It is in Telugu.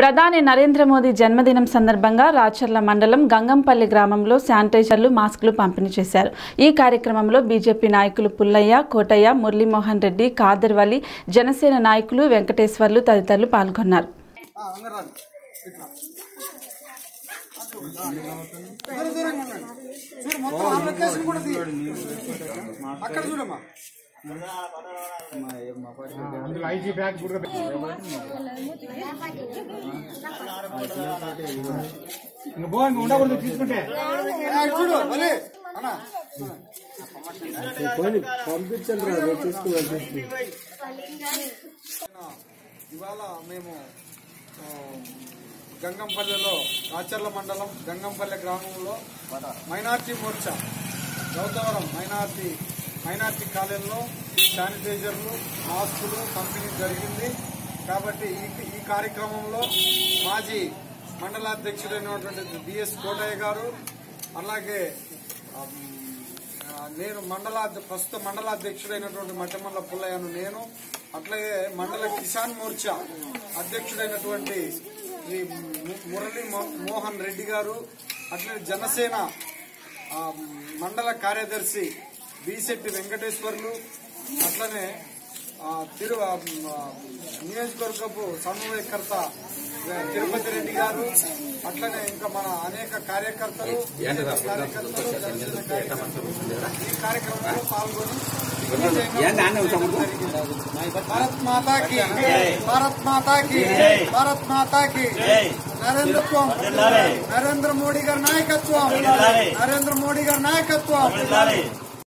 ప్రధాని నరేంద్ర మోదీ జన్మదినం సందర్భంగా రాచర్ల మండలం గంగంపల్లి గ్రామంలో శానిటైజర్లు, మాస్కులు పంపిణీ చేశారు. ఈ కార్యక్రమంలో బీజేపీ నాయకులు పుల్లయ్య, కోటయ్య, మురళీమోహన్ రెడ్డి, ఖాదర్ వలి, జనసేన నాయకులు వెంకటేశ్వర్లు తదితరులు పాల్గొన్నారు. ఇవాళ మేము గంగంపల్లిలో రాచర్ల మండలం గంగంపల్లి గ్రామంలో మైనార్టీ మోర్చా గౌతవరం మైనార్టీ కాలేజీలో శానిటైజర్లు, మాస్కులు పంపిణీ జరిగింది. కాబట్టి ఈ కార్యక్రమంలో మాజీ మండలాధ్యక్షుడైనటువంటి బిఎస్ కోటయ్య గారు, అలాగే నేను ప్రస్తుత మండలాధ్యక్షుడైనటువంటి మట్టమల్ల పుల్లయ్యను నేను, అట్లాగే మండల కిసాన్ మోర్చా అధ్యక్షుడైనటువంటి శ్రీ మురళీ మోహన్ రెడ్డి గారు, అట్లనే జనసేన మండల కార్యదర్శి బీశెట్టి వెంకటేశ్వర్లు, అట్లనే నియోజకవర్గపు సమన్వయకర్త తిరుపతి రెడ్డి గారు, అట్లనే ఇంకా మన అనేక కార్యకర్తలు ఈ కార్యక్రమంలో పాల్గొని భారత్ మాతాకి నరేంద్ర మోడీ గారి నాయకత్వం